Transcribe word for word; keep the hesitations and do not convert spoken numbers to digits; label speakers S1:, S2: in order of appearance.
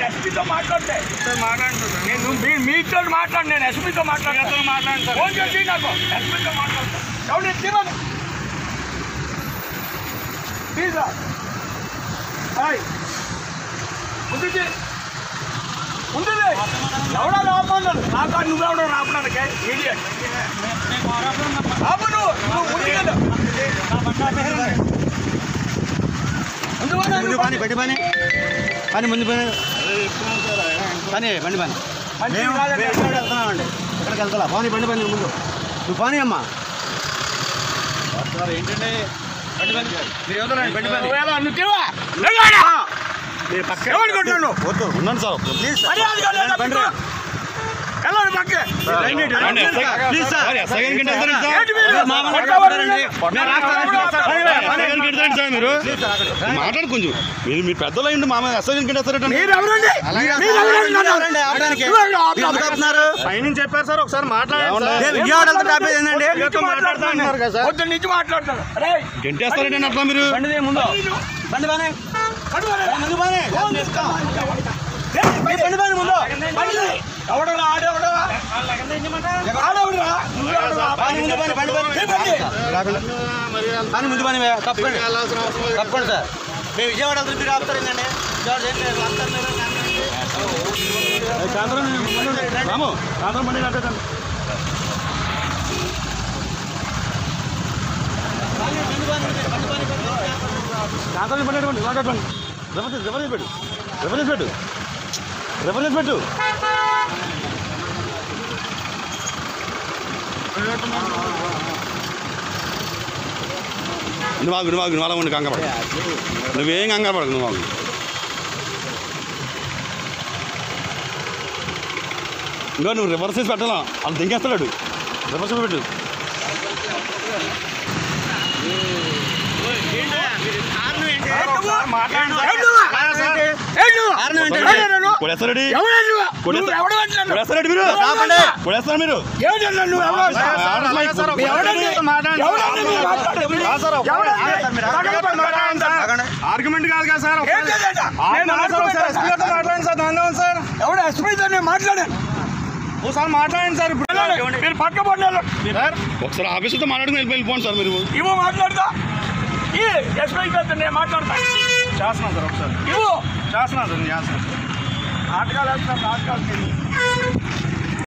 S1: ఎస్పీతో మాట్లాడితే నేను మీతో మాట్లాడు, నేను ఎస్పీతో మాట్లాడతాను. మాట్లాడతాను ఫోన్ చేసి నాకు ఎస్పీతో మాట్లాడతాను. ఎవరు తీరాను ప్లీజ్ ఉంటుంది ఉంటుంది ఎవడో రామన్నాడు నాకు నువ్వెవడో రాపడానికి ఇడియట్ అవును నువ్వు ఉంది కదా
S2: ముందు పని బట్టి పని పని ముందు పని పని బండి పని వెళ్తున్నామండి ఇక్కడికి వెళ్తా పోనీ బండి పని ముందు నువ్వు పోనీ అమ్మా ఏంటంటే బండి పని మీరు ఎవరు బండి పని వద్దు ఉన్నాను సార్ ప్లీజ్ బండి మాట్లాడు కొంచెం మీరు మీ పెద్దలు అయ్యండి మా అసలు పైనుంచి చెప్పారు సార్ ఒకసారి మాట్లాడండి గంటేస్తారండి అట్లా మీరు ముందు బండి బానే ముందు బానే బండి బానే ముందు ఎవడరా ఆడేవడా ఆడేవడరా ముందు పని తప్పండి తప్పండి సార్ మేము విజయవాడ మీరు ఆపుతారేందండి రాము సాయంత్రం బండి కట్టండి సాయంత్రం బండి కట్టండి మాట్లాడండి జబర్దస్త్ జబర్దస్త్ పెట్టు జబర్దస్త్ పెట్టు జబర్దస్త్ పెట్టు నువ్వు ఆగు నువ్వు ఆగు నువ్వు అలా ఉండి కంగాపడ నువ్వేం కంగాపడకు నువ్వు ఆగు ఇంకా నువ్వు రివర్స్ చేసి పెట్టాలా అది దింగేస్తాడు రివర్స్ పెట్టు కొడేస్తారండి కొడేస్తారండి మీరు కొడేస్తారు మీరు ఆర్గ్యుమెంట్ కాదు కదా సార్ మాట్లాడండి సార్ దానిలో సార్ ఎవడు ఎస్పీతో మాట్లాడాను ఒకసారి మాట్లాడండి సార్ ఇప్పుడు మీరు పక్క పడ్డారు ఒకసారి ఆఫీసుతో మాట్లాడుకుని వెళ్ళి వెళ్ళిపోండి సార్ మీరు ఇవ్వ మాట్లాడతా ఈ ఎస్పీ గారితో నేను మాట్లాడతా చేస్తున్నాను సార్ ఒకసారి ఇవ్వు చేస్తున్నాను సార్ చేస్తున్నాను ఆటకాలు వేస్తున్నాను ఆటకాలు